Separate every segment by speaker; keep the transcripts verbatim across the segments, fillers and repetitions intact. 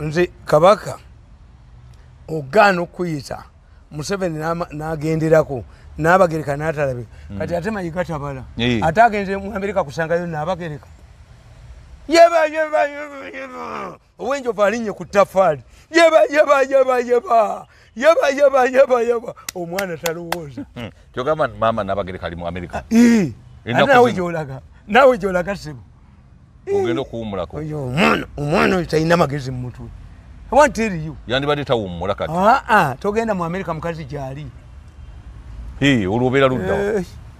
Speaker 1: nze kabaka ogaana okuyita Museveni n'agenderako n'abagereka n'atalabika kati ate mayiga tabala ate agenze mu Amerika kusangayo n'abagereka yeba yeba yeba owenjovu alinnye ku ttafaali yeba yeba yeba yeba yeba yeba yeba yeba omwana talowooza
Speaker 2: kyogamba maama n'abagereka ali mu Amerika
Speaker 1: nawe gyolaga nawe gyolaga sebo
Speaker 2: ogenda okuwummulako
Speaker 1: omwana oyo talina magezi mu mutwe I want to tell you.
Speaker 2: Yandibadde tawummula kati.
Speaker 1: Ah ah, togenda mu America mukazi gyali.
Speaker 2: Hee, olubera ludda.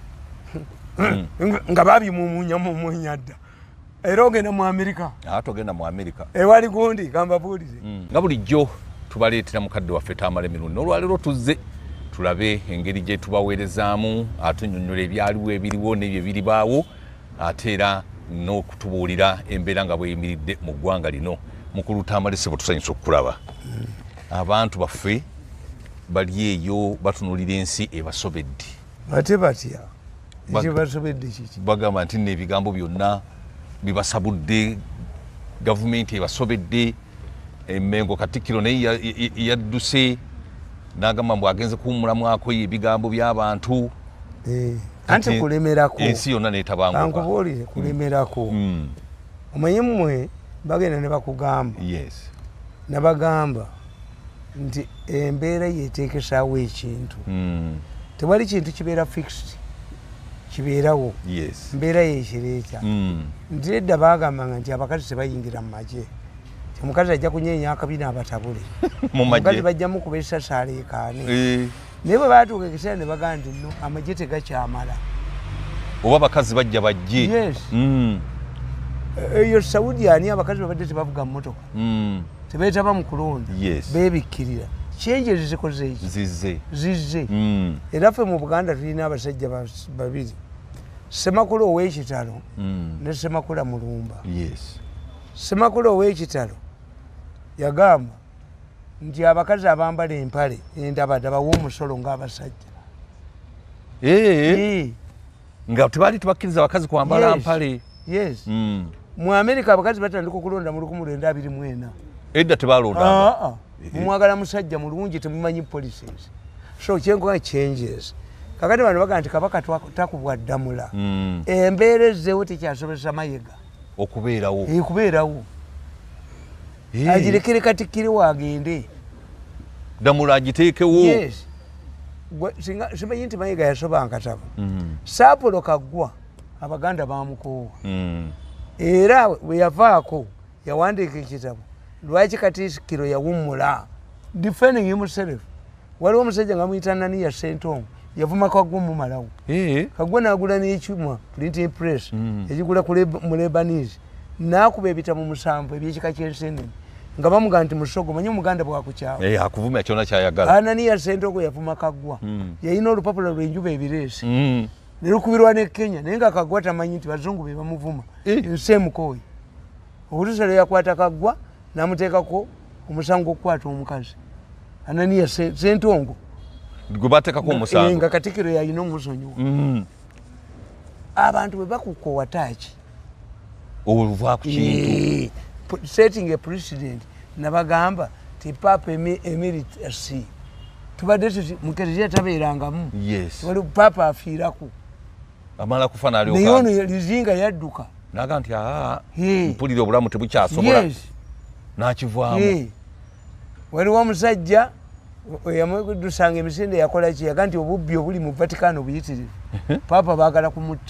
Speaker 1: Nga babi mu munya mu munyadda. Era ogenda mu America.
Speaker 2: Ah, togenda mu America.
Speaker 1: E wali gundi gamba bulize.
Speaker 2: Nga bulijjo tubaleetera mukadde waffe Tamale Mirundi. Olwalero tuzze tulabe engeri gye tubaweerezaamu atunnyonnyola ebyaliwo ebiriwo n'ebyo ebiribaawo ate era n'okutubuulira embeera nga bweyimiridde mu ggwanga lino. Mukulu Tamale sebo tusanyusa okulaba abantu baffe bali eyo batunulira ensi ebasobedde
Speaker 1: ate batya ekyo basobedde kiki
Speaker 2: bagamba nti n'ebigambo byonna bibasabudde gavumenti ebasobedde Emmengo Katikkiro naye yadduse n'agamba mbu agenze kuwummulamuako ebigambo by'abantu
Speaker 1: anti kulemerako
Speaker 2: ensi yonna n'etabanguka
Speaker 1: ankubuulire kulemerako omanyi mmwe bagenda ne bakugamba
Speaker 2: yes
Speaker 1: nabagamba nti embeera yeteekesaawo ekintu mm. tewali kintu kibeera fixed kibeerawo
Speaker 2: yes
Speaker 1: mbeera yekireeta mm. nti edda baagambanga nti abakazi tebayingira mu magye omukazi ajja kunyeenya akabina abatabule omukazi bajjamu kuba esasa aleekaane e. naye bwe baatuuka ekiseera ne bagamba nti no amagye tegakyamala
Speaker 2: oba abakazi bajja bajje
Speaker 1: yes mm. eyo Saudi ani abakazi babadde tebavuga mmotoka mm. tebeetaba mu kulonda
Speaker 2: yes.
Speaker 1: beebikkirira kyenje zizikoze eki
Speaker 2: zizze
Speaker 1: zizze
Speaker 2: mm. era
Speaker 1: ffe mu Buganda tulina abasajja babiri Semakula ow'ekitalo mm. ne Semakula Mulumba
Speaker 2: yes.
Speaker 1: Semakula ow'ekitalo yagamba nti abakazi abambala empale endabada bawa omusolo ng'abasajja
Speaker 2: ee nga tebali tubakkiriza abakazi kwambala
Speaker 1: yes.
Speaker 2: mpale
Speaker 1: yes
Speaker 2: mm.
Speaker 1: mu Amerika abakazi batandika okulonda mu lukumi lwenda abiri mu ena
Speaker 2: edda tebalonda
Speaker 1: mumwagala musajja mulungi temumanyi policies so kyenkoa changes kakati bano baga nti kabaka takubwa ddamula mm. embeera ezzeewo tekyasobozesa Mayiga
Speaker 2: okubeerawo
Speaker 1: ekubeerawo hey. agirekere Katikkiro waagende
Speaker 2: ddamula agiteekewo
Speaker 1: yes. simanyi nti Mayiga yasoba nkatabo mm. Saapulo Kaggwa Abaganda bamukoowa mm. era bwe yavaako yawandiika ekitabo lwaki Katikkiro yawummula defending himself waliwo omusajja nga muyita Anania Ssentongo yavuma Kaggwa mumalawo
Speaker 2: hey.
Speaker 1: Kaggwa n'agula n'ekyuma printing press mm. egigula mu Lebanese n'akuba ebitabo musanvu ebyekika ky'ensenene nga bamugamba nti musogo manyi omuganda bwakukyawa
Speaker 2: hey, akuvumya kyonna kyayagala
Speaker 1: Anania Ssentongo yavuma Kaggwa mm. yalina olupapula lw'enjuba ebireesi mm. nerukubirwa ne Kenya naye nga Kaggwa tamanyi nti bazungu be bamuvuma ensi emukooyi oluusi lwe yakwata Kaggwa n'amuteekako omusango gw'okukwata omukazi Anania Ssentongo
Speaker 2: gwe bateekako omusango
Speaker 1: nga Katikkiro yalina omusonyiwa mm. abantu bwe bakukoowa taaki
Speaker 2: oluva ku kintu
Speaker 1: setting a precedent nabagamba ti Papa Emeritus tubadde tuti mukereziya tabeerangamu
Speaker 2: yes.
Speaker 1: wali Papa afiirako
Speaker 2: amala kufa n'alyoka
Speaker 1: naye ono lizinga yadduka
Speaker 2: naga nti aa mpulira obulamu tebukyasobola
Speaker 1: yes.
Speaker 2: n'akivaamu
Speaker 1: hey. waliwo omusajja yamudusanga emisinde yakola ki yaga nti obubbi obuli mu Vatican obuyitirivu Papa baagala kumutta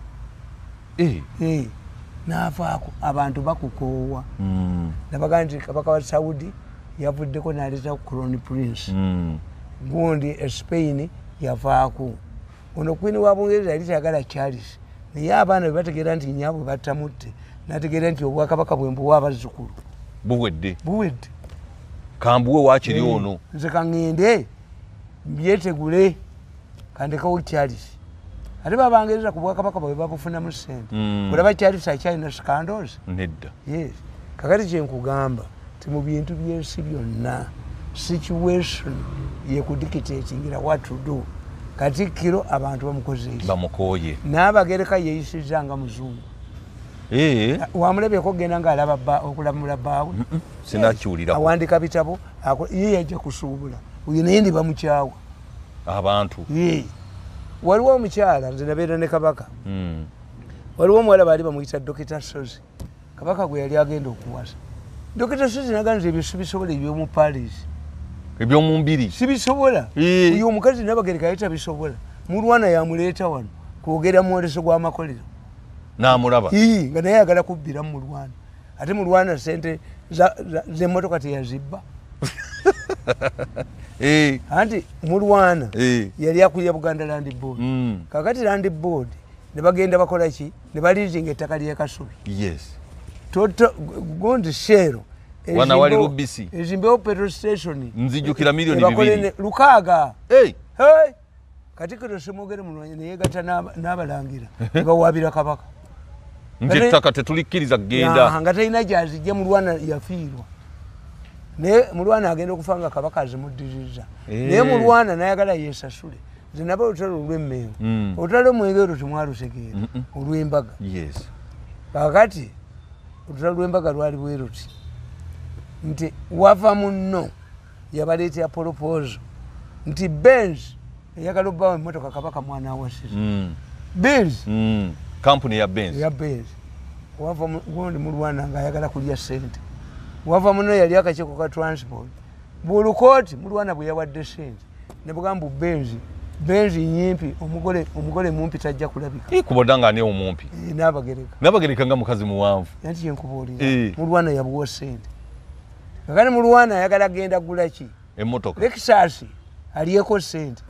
Speaker 2: hey.
Speaker 1: hey. n'avaako abantu bakukoowa
Speaker 2: mm.
Speaker 1: nabaga nti kabaka wa Saudi yavuddeko n'aleeta Crown Prince
Speaker 2: mm.
Speaker 1: gundi e Spain yavaako ono Queen wa Bungereza yali tayagala Charles naye abaana bwe bategeera nti nyaabwe battamutte n'ategeera nti obwakabaka bwe mbuwa abazzukulu
Speaker 2: buwedde
Speaker 1: buwedde
Speaker 2: kambuwe waakiri ono
Speaker 1: nze kaŋŋende mbyetegule kandekawo Charles ate babangereza ku bwakabaka bwe babufunamu ssente mm. olaba Charles akyalina scandals
Speaker 2: nedda
Speaker 1: yes. kakati kyenkugamba ti mu bintu by'ensi byonna situation yekudictatingira what to do Katikkiro abantu bamukoze
Speaker 2: bamukooye
Speaker 1: n'abagereka yeeyisizza nga muzungu
Speaker 2: Eh.
Speaker 1: Wamulebeko genda nga alaba okulamula baawe.
Speaker 2: Sinakiwulira.
Speaker 1: Awandika bitabo ye yajja kusuubula. Uyu naye ndi bamukyawa.
Speaker 2: Abantu.
Speaker 1: Ye. Waliwo omukyala nze nabeera ne Kabaka.
Speaker 2: Mm.
Speaker 1: Waliwo omuwala baali bamuyita Dokita Sozi. Kabaka gwe yali agenda okuwasa. Dokita Sozi naganze ebyo sibisobola eby'omu Paris.
Speaker 2: Eby'omu mbiri.
Speaker 1: Sibisobola. Uyu omukazi Nabagereka yayita bisobola. Mulwana yamuleeta wano kwogera mwoleso gw'amakolero.
Speaker 2: N'amulaba.
Speaker 1: Ii nga naye ayagala kubbira mu Mulwana. Ate Mulwana sente z'emmotoka teyazibba.
Speaker 2: Eh.
Speaker 1: Anti Mulwana
Speaker 2: eh.
Speaker 1: yali akulira Buganda Land Board.
Speaker 2: Mm.
Speaker 1: Kakati Land Board ne bagenda bakola ki? Ne balizinga ettaka ly'e Kasubi.
Speaker 2: Yes.
Speaker 1: Toto gondi shero.
Speaker 2: Wana wali Rubisi.
Speaker 1: Ezimbewo petrol station.
Speaker 2: Nzijukira milioni bibiri.
Speaker 1: Lukaaga.
Speaker 2: Hey.
Speaker 1: Hey. Katikiro semogere munwanye ne yegata n'abalangira. Nga wabira Kabaka.
Speaker 2: Nje ttaka tetulikkiriza genda.
Speaker 1: Ya nga talina gyazijja Mulwana yafiirwa. Ne Mulwana agenda okufanga Kabaka azimuddiririza. Naye Mulwana n'ayagala yeesasule. Nze naba olutalo olw'Emmengo. Olutalo Mwenge olwo temwalutegeera. Olw'embaga.
Speaker 2: Yes.
Speaker 1: Kakati olutalo lw'embaga lwali bwe luti. Nti wava munno yabaleetera polopozo. Nti Benz eyagala obbawo emmotoka Kabaka mwana awasiza.
Speaker 2: Mm.
Speaker 1: Benz.
Speaker 2: Mm. Kampuni ya Benz.
Speaker 1: Ya Benz. Wava gundi Mulwana nga ayagala kulya sente. Wava muno yali akakiiko ka transport. Bulukooti Mulwana bwe yawadde sente. Ne bugamba Benz. Benz nyimpi omugole omugole mumpi tajja kulabika.
Speaker 2: Eh kubodanga ne omumpi.
Speaker 1: E, Nabagereka.
Speaker 2: Nabagereka nga mukazi muwanvu.
Speaker 1: Yanti yenkubuulira. E. Mulwana yabuwa sente. Kakati Mulwana ayagala genda gula ki?
Speaker 2: Emmotoka.
Speaker 1: Lexus aliyeko sente.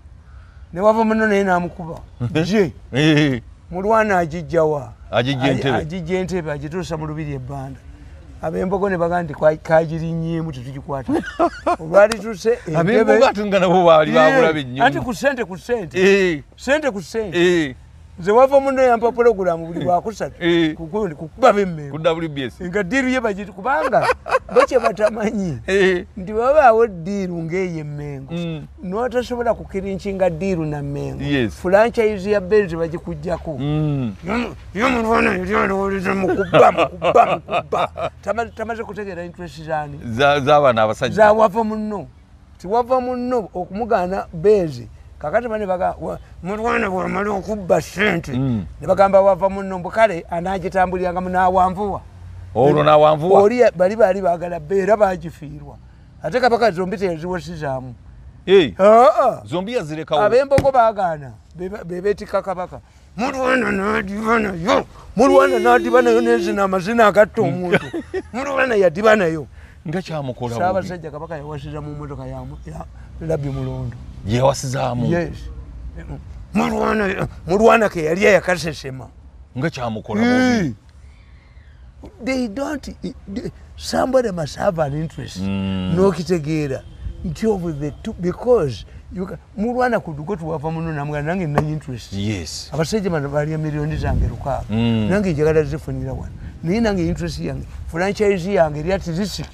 Speaker 1: Ne wava muno naye n'amukuba. Je.
Speaker 2: Eh.
Speaker 1: Mulwana agijjawa.
Speaker 2: Agijja Entebbe.
Speaker 1: Agijja Entebbe agituusa mu lubiri ebbanda. Abembogo ne bagandi kagirinnyeemu tetugikwata. Olwali tuse Entebbe.
Speaker 2: Abembogo atunga nabo baali babulabe nnyo.
Speaker 1: Anti ku ssente ku ssente.
Speaker 2: Eh.
Speaker 1: Ssente ku ssente.
Speaker 2: Eh.
Speaker 1: Nze wava muno yampa pulogulaamu buli lwakusatu.
Speaker 2: Eh.
Speaker 1: Kukuba b'Emmengo.
Speaker 2: Ku W B S.
Speaker 1: Nga ddiiru ye bagiti kubanga bakye batamanyi.
Speaker 2: Eh.
Speaker 1: Nti wabaawo ddiiru ng'eyo Emmengo.
Speaker 2: Mm.
Speaker 1: N'otasobola kukirinkinga ddiiru na Mmengo.
Speaker 2: Yes.
Speaker 1: Franchise ya Benz bagikuggyako.
Speaker 2: Mm.
Speaker 1: Yo Mulwana yali alowooza mu kubba mu kubba mu kubba. Tamaze kutegeera interest zaani.
Speaker 2: Z'abaana abasajja.
Speaker 1: Za wava muno. Tiwava muno okumugaana Benz. Kakati bane baga Mulwana bw'amala okubba ssente.
Speaker 2: Mm.
Speaker 1: Ne bagamba wava muno mbukale anaagitambuliranga munaawanvuwa.
Speaker 2: Olwo n'awanvuwa.
Speaker 1: Oli bali baali baagala beera baagifiirwa. Ate Kabaka zombi teyaziwasizaamu.
Speaker 2: Hey.
Speaker 1: Aa.
Speaker 2: Zombi yazirekawo.
Speaker 1: Abembogo baagaana be beetika Kabaka. Mulwana n'adiba nayo. Mulwana n'adiba nayo n'ezina amazina agatta omuntu. Mulwana yadiba nayo.
Speaker 2: Nga kyamukola bubi.
Speaker 1: Ssaabasajja Kabaka yawasiza mu mmotoka ya Labbi Mulondo.
Speaker 2: Yewasizaamu.
Speaker 1: Yes. Mulwana Mulwana ke yali yakasesema.
Speaker 2: Nga kyamukola bubi.
Speaker 1: They don't they, somebody must have an interest.
Speaker 2: Mm.
Speaker 1: No kitegeera. Nti over the two because you can Mulwana could go to wava muno namugana nange nina interest.
Speaker 2: Yes.
Speaker 1: Abasajja bano bali milioni zange lukaaga.
Speaker 2: Mm.
Speaker 1: Nange njagala zifunira wano. Naye nange interest yange franchise yange eri ati risiki.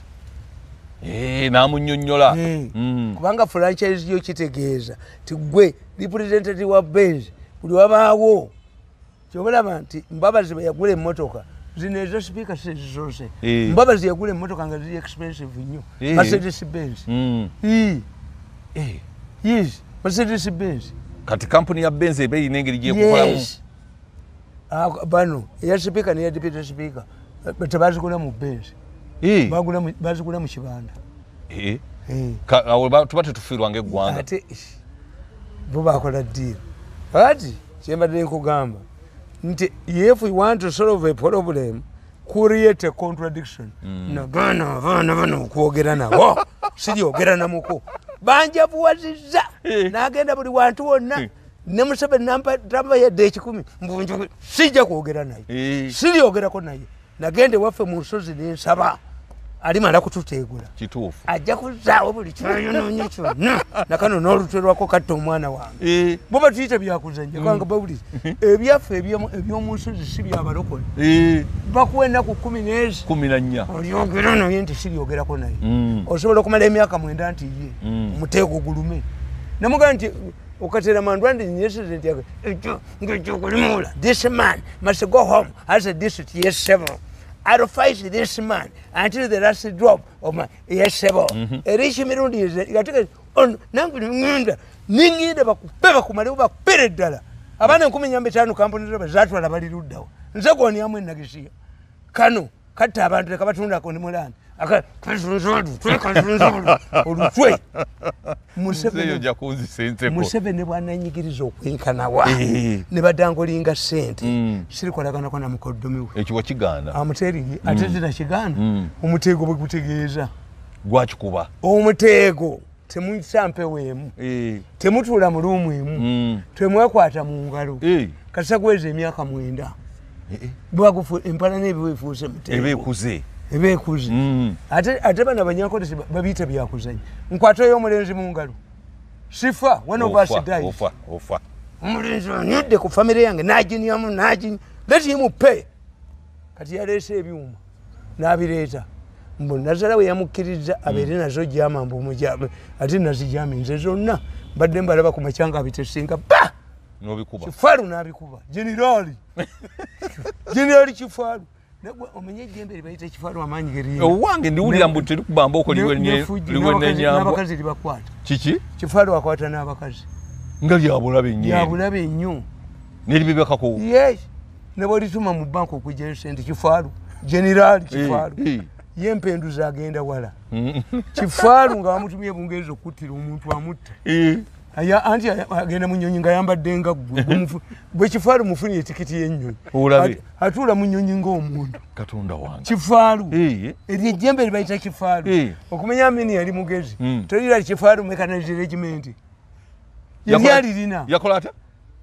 Speaker 2: Eh namunnyonnyola.
Speaker 1: Mm. Kubanga franchise yo kitegeeza ti gwe representative wa Benz buli wabaawo kyobalaba nti Mbabazi bwe yagula emmotoka zino ezo speaker sizose.
Speaker 2: E.
Speaker 1: Mbabazi yagula emmotoka nga ziri expensive nnyo. E. Mercedes Benz.
Speaker 2: Mm.
Speaker 1: E.
Speaker 2: Eh.
Speaker 1: Yes, Mercedes Benz.
Speaker 2: Kati kampuni ya Benz ebe inengeri gye kukolamu.
Speaker 1: Yes. Ah bano ya speaker ne ya deputy speaker tebazigula mu Benz.
Speaker 2: Eh.
Speaker 1: Bagula bazigula mu kibanda.
Speaker 2: Eh.
Speaker 1: Eh.
Speaker 2: Ka awo tubate tufirwa ng'eggwanga.
Speaker 1: Ate bo bakola deal. Ati kyembadde nkugamba nti if we want to solve a problem create a contradiction. Mm. Na bana bana bana kwogera nabo sijogera namuko banja buwaziza nagenda buli wantu wonna ne Museveni nampa tamba ya de kikumi mbunju sija kwogera naye siryogerako naye nagende waffe mu nsozi n'ensaba alimala kututeegula
Speaker 2: kituufu
Speaker 1: ajja kuzaawo buli kyoyonoonye kyonna nakano n'oluterwako katta omwana wange bo batuyita byakuzanja kwanga bawuliza ebyaffe eby'omu nsozi si byabalokole bakuwa ennaku kumi n'ezi
Speaker 2: kumi na nnya
Speaker 1: olyogera naye nti siryogerako naye osobola okumala emyaka mwenda nti ye muteego gulume namugaa nti Okatera Mandwandi yesterday this man must go home as a district yes several. I'll fight this man until the last drop of my yes several. A rich mirundi is on Nangunda Ningi the Bakumaruba Peredala. Abana Kuminyambetano company that's what about it down. Zagoniam in Nagisia. Kanu, Kataban, the Kabatuna Konimulan. aka
Speaker 2: Museveni jacuzzi sente ko
Speaker 1: Museveni bwana nyigirizo kwinkana wa ne badangolinga sente siri kolagana kona mukodomiwe
Speaker 2: ekiwa kiganda
Speaker 1: amuteri atetera kiganda omutego bwe kutegeeza
Speaker 2: gwakikuba
Speaker 1: omutego temuisampe wemu temutula mu rumu emu temwekwata mu ngalo kasagweze emyaka mwenda bwagufu empala n'ebiwefuuse mutego
Speaker 2: ebekuze
Speaker 1: ebekuze ate ate bana banyakolesi babita byakuzanya nkwato y'omulenzi mu ngalo sifa one of us died
Speaker 2: ofa ofa
Speaker 1: omulenzi nyudde ku family yange najinyamu najin let him pay kati yalese ebyuma nabireeta mbo nazala we yamukkiriza abere nazo jama mbo mujama ate nazijama nze zonna badde mbalaba ku machanga bitesinga ba
Speaker 2: nobikuba
Speaker 1: kifaru nabikuba generali generali kifaru Nagwe omenye jembe libayita kifaru amanyi geri.
Speaker 2: Owange ndiwulira mbu teri kubamba oko liwe nye liwe nenyambo.
Speaker 1: Nabakazi libakwata.
Speaker 2: Kiki?
Speaker 1: Kifaru akwata n'abakazi.
Speaker 2: Ngali abulabe nnyo.
Speaker 1: Yabulabe nnyo.
Speaker 2: Nelibibeka ko.
Speaker 1: Yes. Nebo lituma mu banko okujja sente kifaru. General kifaru. Yempenduza agenda wala. Kifaru nga bamutumye bungezo kutira omuntu amutta. Eh. Aya anti agenda munyonyi nga yambadde nga gwe kifaru mufuni etikiti y'ennyonyi
Speaker 2: olabe
Speaker 1: atula munyonyi ng'omuntu
Speaker 2: katonda wange
Speaker 1: kifaru eri ejjembe libayita kifaru okumenya amini yali mugezi tolira kifaru mechanized regiment yali lina
Speaker 2: yakola ata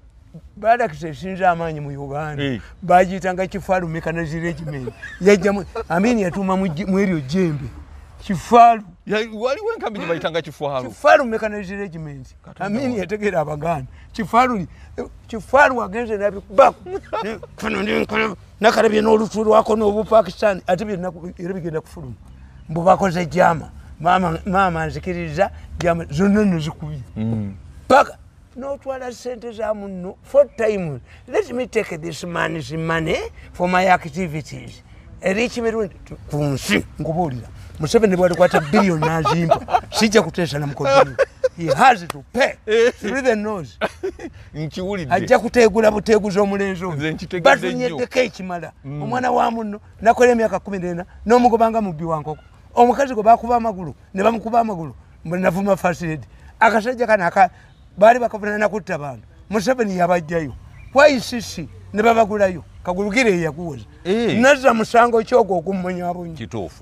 Speaker 1: baada kisesinza amaanyi mu Uganda bagiyitanga kifaru mechanized regiment yajja amini yatuma mu eryo jjembe kifaru
Speaker 2: waliwo enkambi bayitanga kifaru
Speaker 1: kifaru mechanized regiment amini yategera abaganda kifaru kifaru agenze nabikuba kuno ndinkola nakarabye n'olutulu wako n'obu Pakistan ate bigenda kufuluma mbo bakoze jama mama mama nzikiriza jama zonna nezikubye paka n'otwala sente za muno for time let me take this money's money for my activities erichimirwe kunsi ngubulira Museveni bwali kwata billion nazimpa sija kutesha na mkono he has to pay through the nose
Speaker 2: nkiwulidde
Speaker 1: ajja kutegula buteguzo omulenzo batunyedde kekimala omwana wa muno nakola emyaka kumi n'ena n'omugobanga mubbi wankoko omukazi gwe bakuba amagulu ne bamukuba amagulu mbona navuma first aid akasajja kana aka bali bakavuna nakutta bantu Museveni yabajjayo why sisi ne babagulayo kagulugire yakuwoza naza musango kyogo okumunya abonyi
Speaker 2: kitofu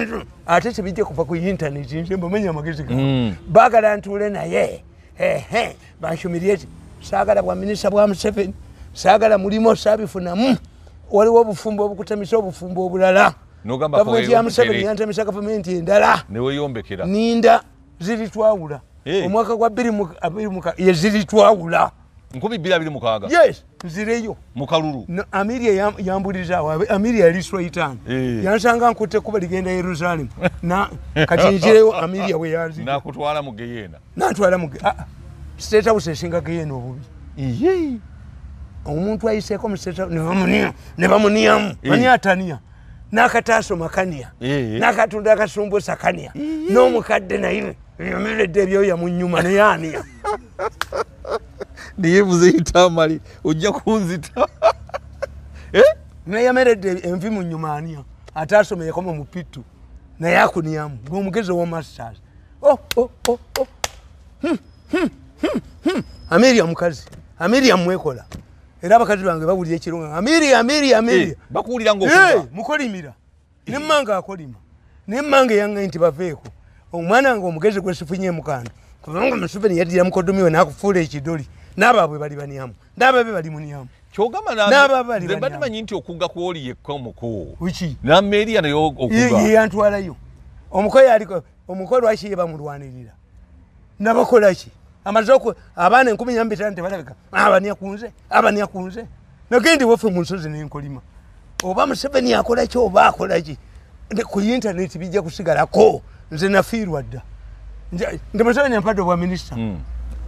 Speaker 1: ate kibijje kuva ku internet nje mbamenya amagezi gawo bagala ntule naye ehe bashumirie sagala bwa minister bwa Museveni sagala mulimo sabifunamu waliwo obufumbo obukutamisa obufumbo obulala
Speaker 2: nogamba ko
Speaker 1: ya Museveni yantamisa government endala
Speaker 2: newe yombekera
Speaker 1: ninda ziri twawula omwaka gwa bbiri mu ye ziri twawula
Speaker 2: nkubi bila bili mukaga
Speaker 1: yes nzireyo
Speaker 2: mukalulu
Speaker 1: no, Amiria yambuliza wawe Amiria aliswa itano hey. Yansanga nkute kuba ligenda Yerusalemu na kati njireyo Amiria we yazi
Speaker 2: na kutwala mu Geyena
Speaker 1: na twala mu ah state house singa Geyena obubi
Speaker 2: iye
Speaker 1: omuntu ayise ko mu state ne bamunia ne bamunia mani atania nakataso makania hey. Nakatunda akasumbo sakania hey. No mukadde na ile yomere debyo ya munyuma ne yania
Speaker 2: niye muzita mali ujja kunzita
Speaker 1: eh ne yamerede envi mu nyumania atasomeye koma mupitu na yakuniyamu ngomugeze wo masters oh oh oh oh hmm hmm hmm Amiria mukazi Amiria mwekola era abakazi bange babulira ekirunga Amiria Amiria Amiria
Speaker 2: bakuulira ngokuba
Speaker 1: eh mukolimira ne manga akolima ne manga yanga inti baveeko omwana ngo omugeze kwesifunye mukanda kubanga Museveni yadira mukodomiwe nakufuula ekidoli nababwe bali baniyamu nababe bali muniyamu
Speaker 2: kyogama na nze manyi nti okuga kwoli yekko muko
Speaker 1: uchi
Speaker 2: na Meria nayo okuga
Speaker 1: ye yantwalayo omukoya aliko omukolo ashiye bamulwanirira nabakola ki amazoko abana enkumi nyambita nte balabika abaniya kunze abaniya kunze nagendi wofe munsozi n'enkolima oba Museveni akola ki oba akola ki ku internet bijja kusigalako nze nafiirwa dda nde Museveni ampadde obwa minister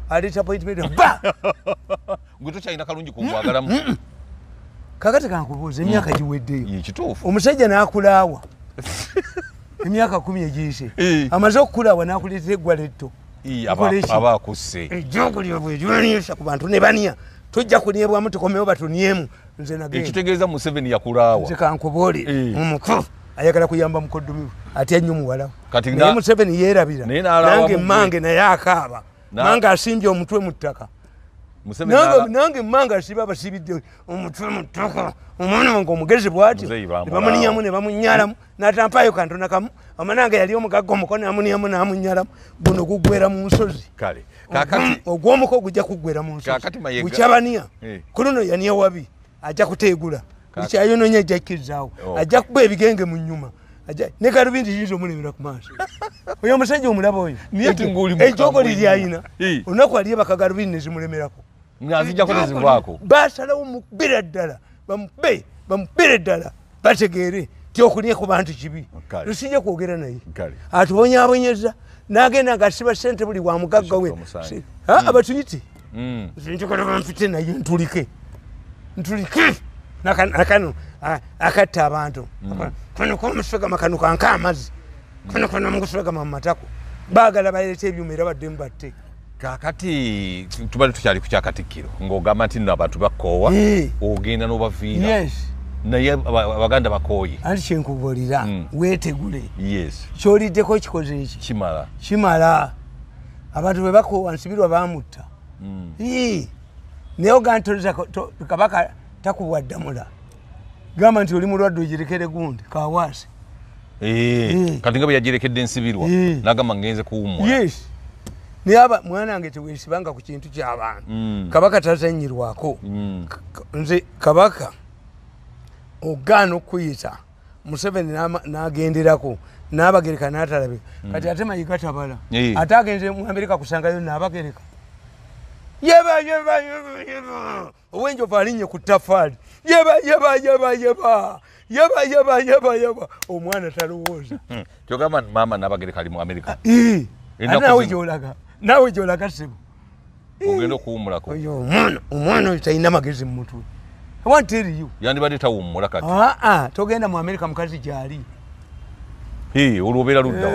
Speaker 1: aleta appointment ba
Speaker 2: gwe tokyalina kalungi kumwagalamu
Speaker 1: kakati kankubuuza emyaka giweddeyo
Speaker 2: kituufu
Speaker 1: omusajja n'akulaawa emyaka kumi egiyise amaze okukulaawa n'akuleetera eggwala etto
Speaker 2: aba akusse
Speaker 1: ejjogolyo bwejwanisa ku bantu ne baniya tojja kuniebwamu tukomewo batuniemu nze nagenda
Speaker 2: ekitegeeza Museveni yakulaawa
Speaker 1: nze kankubuulire omuku ayagala kuyamba mukoddomi atya nnyo muwalawo naye Museveni yeerabira nange mmange naye akaaba nange asimbye omutwe mu ttaka nange mmange asiba abasibidde omutwe mu ttaka omwana wange omugezi bw'atyo ne bamuniyamu ne bamunyalamu n'atampaayo kantono kamu omanange yali omugagga omukono amuniyamu n'amunyalamu guno gugwera mu nsozi ogw'omuko gujja kuggwera mu nsozi bukyabaniya ku luno yaniya wabi ajja kuteegula ekyayononya ajja kkirizaawo ajja kuba ebigenge mu nnyuma ne kalubindi yinza omulemera ku maaso oyo omusajja omulaba oyo ejogoli lyayina olunaku aliye bakagalubindi nezimulemerako
Speaker 2: ngazijjako nezivako
Speaker 1: basalawo mukubira ddala bamube bamubira eddala bategeere ti okulya ku bantu kibi tusijja kwogera naye atubonyabonyeza n'agenda ngasiba ssente buli wa mugagga we abatuyite ntukala banfite naye ntulike ntulike nakano akatta abantu kano komuswegama kano kanka amazzi kano kano muguswegama mu matako baagala baleeta ebyuma era badde mubatte
Speaker 2: kakati tubali tukyali ku kyakatikkiro ng'ogamba nti nno abantu bakoowa ogenda n'obaviira naye abaganda bakooye
Speaker 1: anti kyenkubuulira weetegule kyoliddeko kikoze eki
Speaker 2: kimala
Speaker 1: kimala abantu bwe bakoowa nsibirwa bamutta naye ogantoliza kabaka takubwa ddamula gamba nti oli mulwadde ogirekere gundi kawaasi
Speaker 2: kati nga bwe yagirekedde ensibirwa nagamba ngenze kuwummula
Speaker 1: naye aba mwana wange teweesibanga ku kintu ky'abantu kabaka tazanyirwako nze kabaka ogaana okuyita Museveni n'agenderako n'abagereka n'atalabika kati ate mayiga tabala ate agenze mu Amerika kusangayo n'abagereka yeba yeba yeba owenjovu alinnye ku ttafaali yeba yeba yeba yeba yeba yeba yeba yeba omwana talowooza
Speaker 2: kyogamba maama n'abagereka ali mu Amerika
Speaker 1: nawe gyolaga nawe gyolaga sebo
Speaker 2: ogenda okuwummulako
Speaker 1: omwana oyo talina magezi mu mutwe wanteriyo
Speaker 2: yandibadde tawummula kati
Speaker 1: aa togenda mu Amerika mukazi gyali
Speaker 2: olwobeera ludda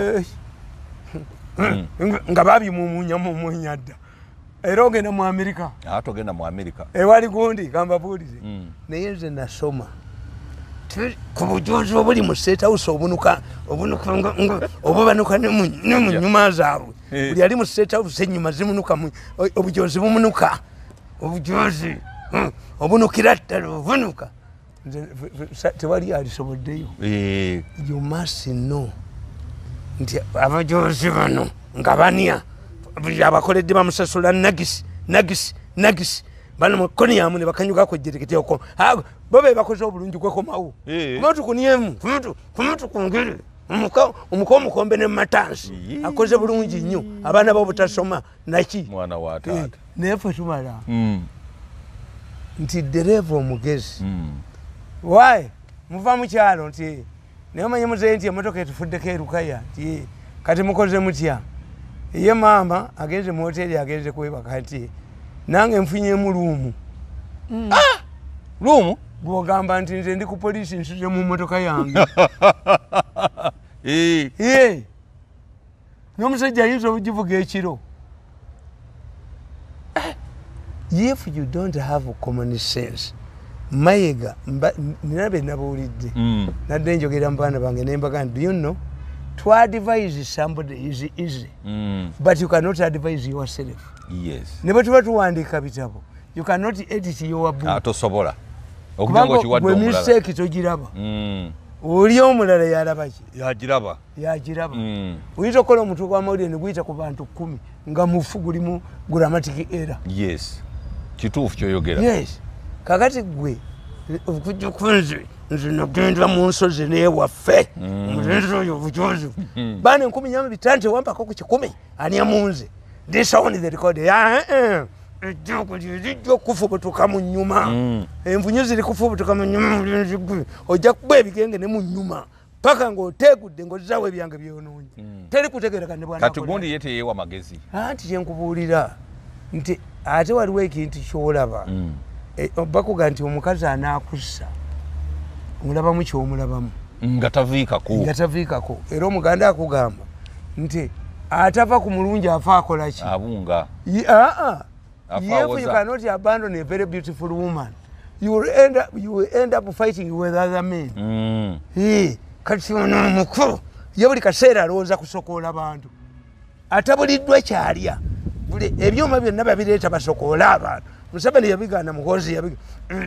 Speaker 1: nga babimumunya mumunya dda era ogenda mu Amerika
Speaker 2: togenda mu Amerika
Speaker 1: ewali gundi gambabuulize naye nze nasoma ku bujozi obuli mu State House obunuka obubanuka ne mu nnyuma zaabwe buli ali mu State House ennyuma zimunuka obujozi bumunuka obujozi obunukira ddala obunuka tewali alisoboddeyo you must know nti abajozi bano nga baniya abakoledde bamusasula nagisi nagisi nagisi bano mukoniyamu ne bakanyugako jerekete oko bo be bakoze obulungi kwekomawo kumuntu kuniemu kumuntu kungere omuko omukombe ne matansi akoze bulungi nnyo abaana bobutasoma naki
Speaker 2: mwana wa taata
Speaker 1: naye ffe tumala nti dereva omugezi wayi muva mu kyalo nti naye omanye muzeeyi nti emotoka etufuddeko erukaya nti kati mukoze mutya ye maama agenze mu hoteri agenze kwebaka nti nange nfunyemu luumu
Speaker 2: luumu
Speaker 1: bwogamba nti nze ndi ku poliisi nsuze mu motoka yange n'omusajja ayinza obugivuga ekiro if you don't have common sense mayiga nina be nabuulidde nadde njogera mu baana bange nembaga nti do you know to advise somebody is easy but you cannot advise yourself ne bwe tuba tuwandiika bitabo you cannot edit your book
Speaker 2: tosobola
Speaker 1: okubanga mistake togiraba oli omulala yalaba ki
Speaker 2: yagiraba
Speaker 1: yagiraba oyinza okukola omutwe gw'amawulire ne guyita ku bantu kumi nga mufu gulimu grammatic error
Speaker 2: yes kituufu kyoyogera
Speaker 1: yes kakati gwe okujja kunze nze nagenda mu nsozi newaffe omulenzi oyo obujozi baana enkumi nyama bitante wampako ku kikumi ani amunze disawuni the record ejjoko lirijja okufubutuka mu nnyuma envunyu ziri kufubutuka mu nnyuma mulenzi gwe ojja kuba ebigenge ne mu nnyuma paka ng'oteegudde ng'ozizaawo ebyange byonoonye teri kutegeereka ne bwana
Speaker 2: kati gundi ye teyeewa magezi
Speaker 1: anti kyenkubuulira nti ate waliwo ekintu kyolaba bakuga nti omukazi anaakussa omulabamu kyomulabamu
Speaker 2: nga taviikako
Speaker 1: nga taviikako era omuganda akugamba nti atava ku mulungi afa akola ki
Speaker 2: abunga
Speaker 1: aa if you cannot abandon a very beautiful woman you will end up, you will end up fighting with other men
Speaker 2: mm.
Speaker 1: hey, kati ono mukulu ye buli kaseera alowooza kusokoola bantu atabuliddwa kyalya buli ebyuma byonna babireeta basokoola abantu Museveni yabigaana mukozi yabiga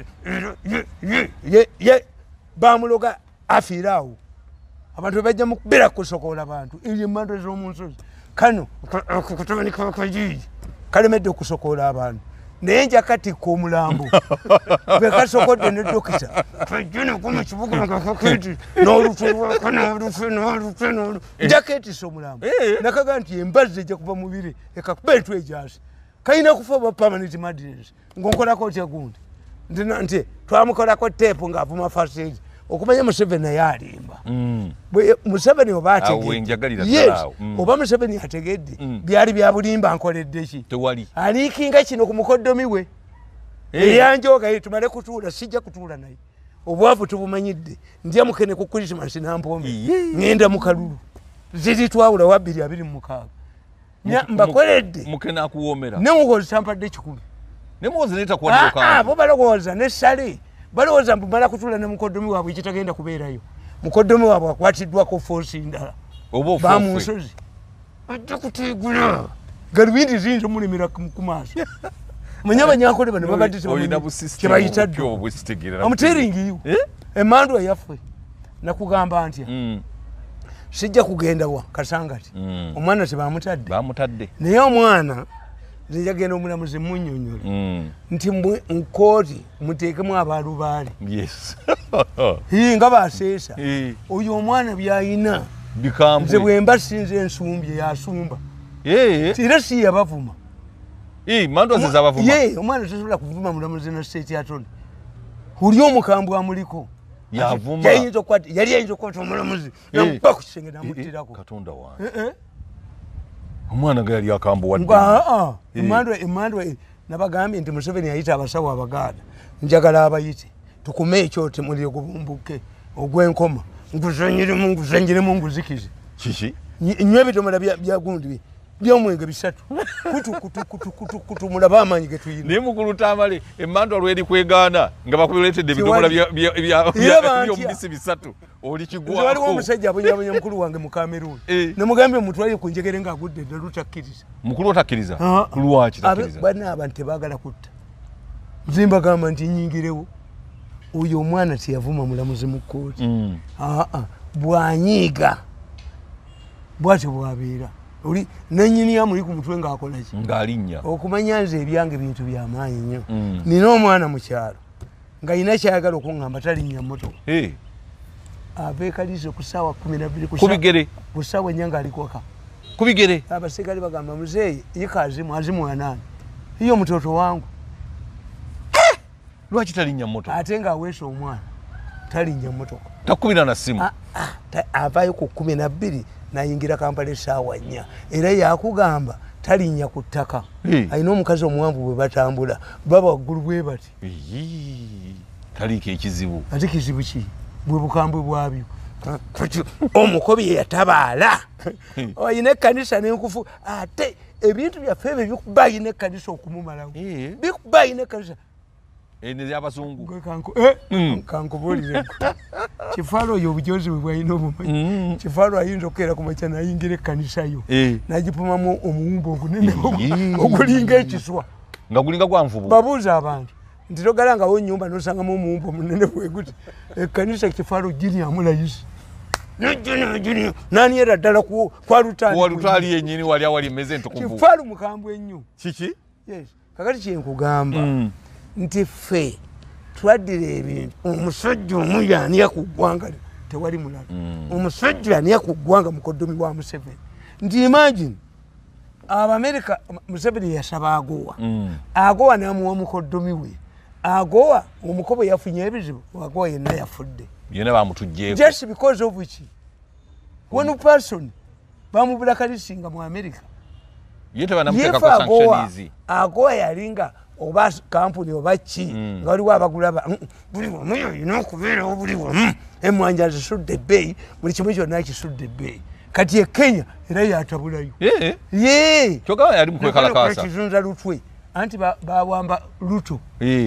Speaker 1: ye bamuloga afiira awo abantu bajja mukubira kusokoola abantu eyo emmanto ez'omu nsozi kano kutandika akajiji kalemedde okusokoola abantu naye njakatikka omulambo bwe kasokodde ne dokita kajjana ku mu kibuga nga kaketi n'olufu n'olufu n'olufu njaketisa omulambo nakaga nti embazzi ejja kuva mu bire ekakuba entu ejasi kayina kufa oba permanent madness ng'onkolako otya gundi nti twamukolako teepu ng'avuma first aid okumanya Museveni naye alimba Museveni oba ategedde oba Museveni ategedde byali bya bulimba nkoledde ki aliikinga kino ku mukoddomi we eyanjoga tumale kutuula sijja kutuula naye obwavu tubumanyidde ndya mukene ku Christmas nampombe ngenda mu kalulu ziri twawula wa bbiri abiri mu mukaaga mbakoledde
Speaker 2: mukene akuwoomera
Speaker 1: ne mukozi tampadde kikumi
Speaker 2: ne mukozi neta kuwadde
Speaker 1: bo balowooza ne sale balowooza mbu mala kutuula ne mukoddomi waabwe ekitagenda kubeerayo mukoddomi waabwe akwatiddwako foosi ndala ba mu nsozi ajja kuteegula galubindi ziyinza omulimira ku maaso manye abanyankole bano babadde kyebayita ddo omuteringiyo emmandu eyaffe nakugamba ntya sijja kugenda wa kasangati omwana tebamutadde naye omwana njagenda omulamuzi munnyonnyola nti nkooti muteekemu abalubaale nga baseesa oyo omwana byayina nze bwemba sinze ensumbye yasumba era si yabavuma omwana tasobola kuvuma mulamuzi na state atone oli omukambwe amuliko yali ayinza okukwata omulamuzi namuba ku kisenge namuttirako
Speaker 2: katonda wange omwana ga yali akambuwadde
Speaker 1: emandwa emandwa nabagambye nti Museveni yayita abasawo abaganda njagala abayite tukume ekyote muliro gubumbuke ogw'enkoma nguzanyiremu nguzanyiremu nguzikize
Speaker 2: kiki
Speaker 1: nywe ebitomala byagundi byomwenge bisatu kutu kutu kutu kutu kutu mulaba amanyi getuyina
Speaker 2: naye mukulu Tamale emmandwa lweri kwegaana nga bakuleetedde ebitomala byomubisi bisatu oli kigwako
Speaker 1: waliwo omusajja abonyabonya mukulu wange mu Cameroon nemugambye mutwalire ku njegere ng'agudde dda lutakkiriza
Speaker 2: mukulu otakkiriza lwaki takkiriza
Speaker 1: bana abantu tebaagala kutta nze mbagamba nti nyingirewo oyo omwana teyavuma mulamuzi mu kkooti aa bwanyiiga bwatyo bwabeera oli nanyini amuli ku mutwe ng'akola ki
Speaker 2: ng'alinnya
Speaker 1: okumanya nze ebyange bintu byamaanyi nnyo nina omwana mu kyalo ng'ayina kyayagala okuŋŋamba talinnya mmotoka abeekalize ku ssaawa kumi nabbiri
Speaker 2: kubigere
Speaker 1: ku ssaawa ennya ng'alikoka
Speaker 2: kubigere
Speaker 1: abaserikale bagamba muzeeyi yika azimu azimu anaani iyo mutoto wangu
Speaker 2: lwaki talinnya mmotoka
Speaker 1: ate ng'aweesa omwana talinnya mmotoka
Speaker 2: takubira na simu
Speaker 1: avaayo ku kumi nabbiri nayingira Kampala essaawa nnya era yakugamba talinnya ku ttaka alina omukazi omuwanvu bwe batambula baba waggulu bwe bati
Speaker 2: taliiko ekizibu
Speaker 1: ate kizibu ki bwe bukambwe bwabyo omukobi yatabaala ayina ekkanisa n'enkufu ate ebintu byaffe ebyo bikuba ayina ekkanisa okumumalawo bikuba ayina ekkanisa
Speaker 2: abazungu
Speaker 1: kankubuulire kifaalo oyo obujozi bwe bwalina obumanyi kifaalo ayinza okukeera ku makya nayingira ekkanisa yo nagipumamu omuwumba ogunene ogulinga ekiswa
Speaker 2: nga gulinga gwanvubu
Speaker 1: babuuza abantu nti togalangawo ennyumba nosangamu omuwumba omunene bweguti ekkanisa kifaalo giryamu layisi nani era ddala
Speaker 2: kwalutaali yenyini wali awali emeze entukuvu
Speaker 1: kifaalo mukambwe ennyo
Speaker 2: kiki
Speaker 1: kakati kyenkugamba nti ffe twaddira ebintu omusajja omu yaniya ku ggwanga tewali mulala omusajja yaniya ku ggwanga mukoddomi wa Museveni nti imagine abamerika Museveni yasaba agowa agowa namuwa mukoddomi we agowa omukobo yafunye ebizibu agowa yenna yafudde
Speaker 2: byonna bamutugjeeko
Speaker 1: just because of which one person bamubula kalisinga mu America
Speaker 2: yete banamuteka ko sanction easy
Speaker 1: agoa yalinga oba kampuni oba ki nga waliwo abagula buli wamu yina okubeerawo buli wamu emwanja zisudde ebbeeyi buli kimu kyonna kisudde ebbeeyi kati e Kenya era yatabulayo ye
Speaker 2: kyoga yali mukwekalakasa
Speaker 1: kizunza lutwe anti bawamba luto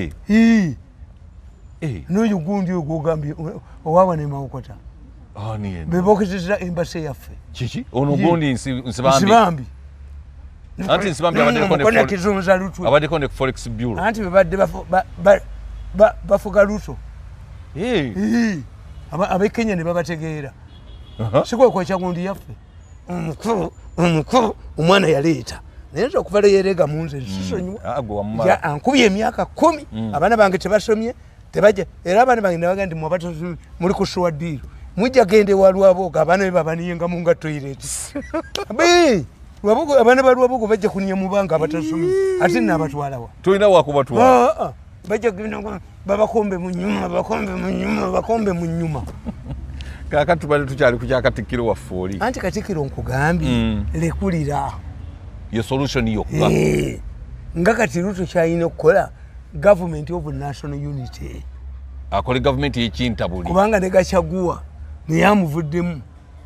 Speaker 1: n'oyo gundi ogwo ogambye owawa ne Mawokota bebokezeza embase yaffe
Speaker 2: kiki ono gundi nsibambi anti nsibambi abaddeko ne forex bureau
Speaker 1: anti bebadde bafuga luto ab'ekenya ne babategeera sikwekweca gundi yaffe omukulu omukulu omwana yaleeta naye nza okuva leyerega munze sisonyiwa ankubye emyaka kumi abaana bange tebasomye tebajja era abaana bange nebaga nti mwabatasomye muli ku swaddiiro mujja gende walwaboga abaana be babaniyenga mu nga toilet lwabogo abaana balwabogo bajja kuniya mu banga abatasomye ate naabatwalawa
Speaker 2: tolina wakubatwala
Speaker 1: bajja genda babakombe mu nyuma bakombe mu nyuma bakombe mu nyuma
Speaker 2: kaka tubale tukyali ku kyakatikkiro waffe oli
Speaker 1: anti katikkiro nkugambye lekulira
Speaker 2: yo solution yokka
Speaker 1: nga kati Ruto kyalina okukola government of national unity
Speaker 2: akole government yekintabuli
Speaker 1: kubanga ne Gachagua naye amuvuddemu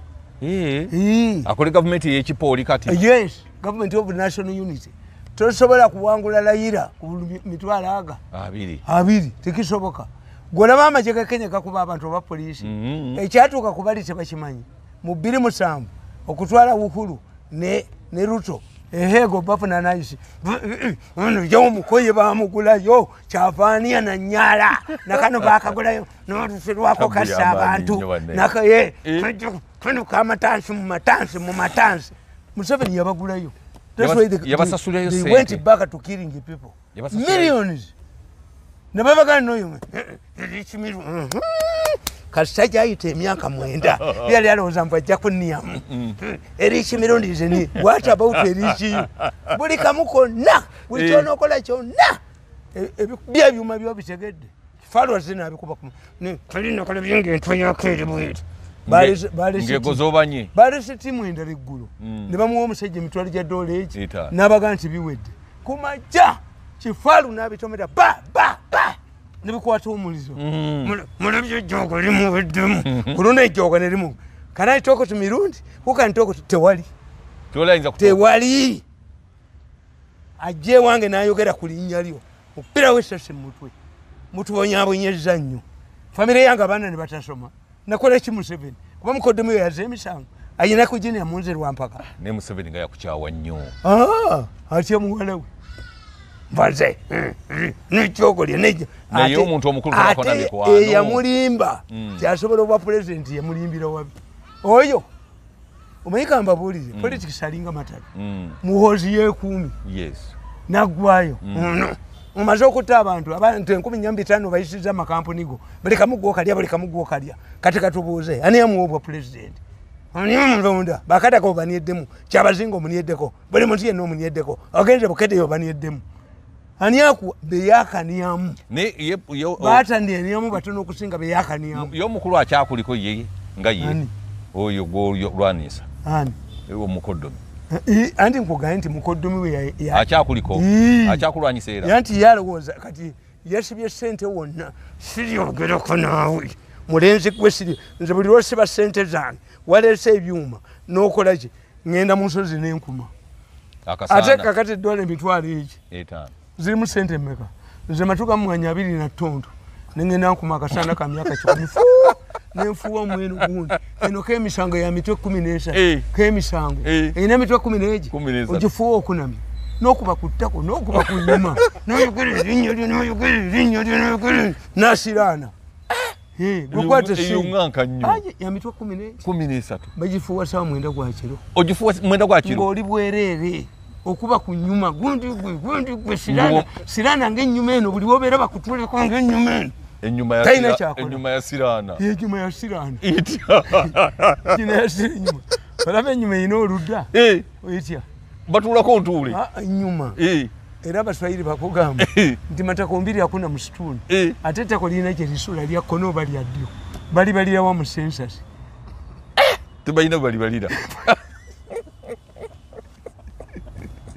Speaker 2: akole government yekipooli kati
Speaker 1: yes government of national unity tosobola kuwangula layira ku mitwalo aga
Speaker 2: abiri
Speaker 1: abiri tekisoboka golaba amagye ga Kenya gakuba abantu oba poliisi ekyatuuka ku bali tebakimanyi mu bbiri musanvu okutwala Uhuru ne ne Ruto ehego bafuna naisi ono jawo mukoye bamugulayo kyavaania na nyala nakano bakagulayo n'oluferwako kasa abantu nakaye kano kamatansi mu matansi mu matansi Museveni yabagulayo. That's why they, they, they went back to killing the people. Millions. Nababaga noyo. Rich million. Kasajja ayite emyaka mwenda. Yali alowooza mbu ajja kunniyamu. Rich million is ni. What about rich? Buli kamu konna. Buli ky'onookola kyonna. Bya byuma byo bitegedde. Falo zina abikuba kumu. Ne kalina kale byenge ntwe yakere bwete. Bali bali
Speaker 2: ngegozobanye.
Speaker 1: Bali sitimu endala eggulu. Ne bamuwa omusajja emitwalo gya dola egi. N'abaga nti biwedde. Kumaja kifalu n'abitomera ba ba ba. Ne bikwata omulizo. Mulabye ejjogo limuweddemu. Kuluna ejjogo ne limu. Can I talk to Mirundi? Who can talk to Tewali?
Speaker 2: Tewali
Speaker 1: Tewali. Ajje wange n'ayogera ku linnya lyo. Mupira w'essasi mu mutwe. Mutubonyaabonyezza nnyo. Famire yange abaana ne batasoma. Nakola ki Museveni? Kuba mukoddemu yaze emisango. Ayina kujina ya munze lwampaka.
Speaker 2: Ne Museveni nga yakukyawa nnyo.
Speaker 1: Ah, atya muwala we. Mbaze. N'ekyogo lye nejja.
Speaker 2: Naye omuntu omukulu takona mikwano.
Speaker 1: Ate yamulimba. Kyasobola okuba president yamulimbira wabi. Oyo. Omanyika mbabuulire. Politics alinga matala. Muhozi yeekumi.
Speaker 2: Yes.
Speaker 1: Naggwayo. Mumaze okutta abantu abantu enkumi nnya bbitaano bayisizza amakampuni go buli kamu gwokalya buli kamu gwokalya kati katubuuze ani yamuwa president ani yamulonda bakatako obanieddemu kyabazinga omunieddeko buli muntu yenna omunieddeko ogenze bukeddeyo obanieddemu ani aku beyakaniyamu baatandiyaniyamu batono okusinga beyakaniyamu
Speaker 2: y'omukulu akyakuliko ye nga ye oyo gwolwanisa
Speaker 1: ani
Speaker 2: omukoddomi
Speaker 1: anti nkugaye nti mukoddomi we
Speaker 2: akyakuliko akyakulwanyisa era
Speaker 1: yanti yalowooza kati yasibye ssente wonna siryogerako naawe mulenzi gwe siri nze buli lwosiba ssente zange waleese ebyuma n'okola ki ŋŋenda mu nsozi n'enkuma ate kakati eddola emitwalo egi zirimu ssente mmeka nze matuka mumwanya abiri na ttondo neŋŋenda nkuma akasaana ka myaka kikumi nenfuwa omweno gundi eno k'emisango ya mitwe kumi n'esatu k'emisango erina emitwe kumi n'egi ogifuwa okunamya n'okuba ku ttako n'okuba ku nnyuma n'oyogera erinnya lyo n'oyogera erinnya lyo n'oyogera n'asiraana gukwate ya mitwe
Speaker 2: kumi n'esatu
Speaker 1: bagifuwa sawa mwenda gwa kiro
Speaker 2: ogifuwa mwenda gwa kiro
Speaker 1: ng'oli bwereere okuba ku nnyuma gundi gwe gundi gwe siraana siraana ng'ennyuma eno buli wobeera bakutuleko ng'ennyuma eno
Speaker 2: enyuma ya siraana enyuma ya siraana
Speaker 1: enyuma ya siraana kina ya siraana balaba enyuma ino oludda oyitya
Speaker 2: batulako ntule
Speaker 1: enyuma era abaswahili bakugamba nti matako mbiri hakuna msituni ate ettako lirina gye lisula lya kkono oba lya ddyo bali balira wa mu sensasi
Speaker 2: tebalina bali balira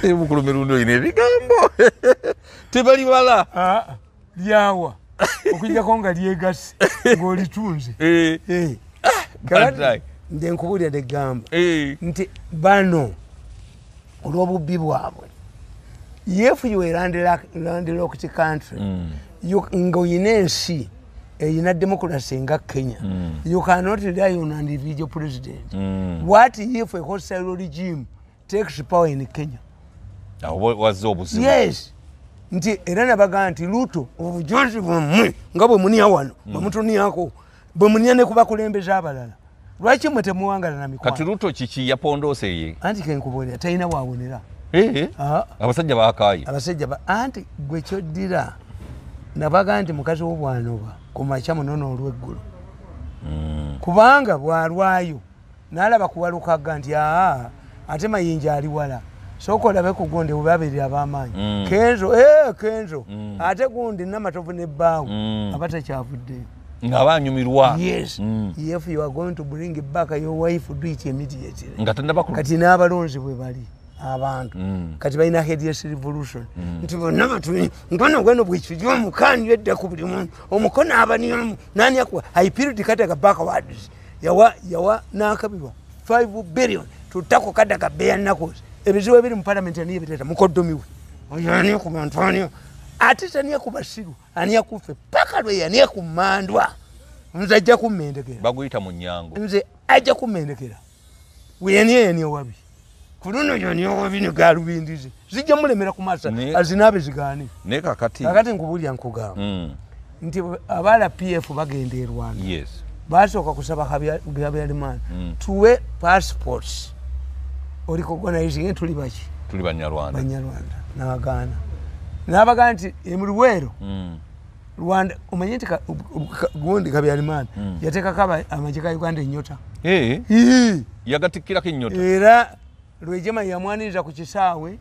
Speaker 2: Mukulu mirundi ine bigambo. Tebali wala.
Speaker 1: Ah, lyawa. Okujjako nga lyegasi ng'olitunze.
Speaker 2: Eh.
Speaker 1: Eh.
Speaker 2: Kati
Speaker 1: nde nkubulira de gamba.
Speaker 2: Eh.
Speaker 1: Nti bano olw'obubbi bwabwe. If you were landlocked country, mm. you can go in and see a democracy in Kenya. Mm. You cannot rely on an individual president. Mm. What if a hostile regime takes power in Kenya?
Speaker 2: Now, what was the opposite?
Speaker 1: Yes. Nti erana baganti luto obujonzi bwamwe nga bwe muni awano bamutoni yako bwe muni ne kuba kulembeza abalala lwaki mwete muwangala na mikwano
Speaker 2: kati luto chichi yapondose ye
Speaker 1: anti kenkubolera tayina waawonera
Speaker 2: eh ah abasajja baakayi
Speaker 1: abasajja ba anti gwe kyoddira nabaga nti mukazi w'obwanoba ku makya munono olw'eggulu mm. kubanga bwalwayo n'alaba kuwalukaga nti aa ate mayinja ali wala soko olabe kugonde ubabirira ab'amaanyi mm. kenzo eh kenzo mm. ate gundi namatovu ne bbaawo mm. abata kyavudde
Speaker 2: ngabanyumirwa
Speaker 1: yes mm. if you are going to bring back your wife do it immediately
Speaker 2: ngatanda bakulu
Speaker 1: kati n'abalonzi bwe bali abantu mm. kati balina hideous revolution mm. nti bonna batu ngono gweno bwekijwa mukani yedda ku buli muntu omukono abani nani akwa hyperiod kata backwards yawa yawa nakabibwa five billion tutako kada ka beya nakoze ebizibu ebiri mu parliament niye biteta mukodomiwe oyani ku bantu ani atita niye kubasiru ani akufe paka lwe yani kumandwa nze ajja kumendekera
Speaker 2: baguyita mu nyango
Speaker 1: nze ajja kumendekera weyani yani owabi kunono yani owabi ne galubindize zijja mulemera ku masa azinabe zigani
Speaker 2: ne kakati
Speaker 1: kakati nkubulya nkugamba
Speaker 2: mm.
Speaker 1: nti abala P F bagenda e Rwanda
Speaker 2: yes
Speaker 1: basooka kusaba Habyarimana mm. tuwe passports oliko organizing tuli baki
Speaker 2: tuli banyarwanda
Speaker 1: banyarwanda nabagana nabagana nti emuluwero
Speaker 2: mm.
Speaker 1: Rwanda umanyiti gundi Habyarimana mm. yateka kaba amajika Uganda enyota
Speaker 2: eh
Speaker 1: eh
Speaker 2: yagatikira kinyota
Speaker 1: era Rwejema yamwaniza ku kisaawe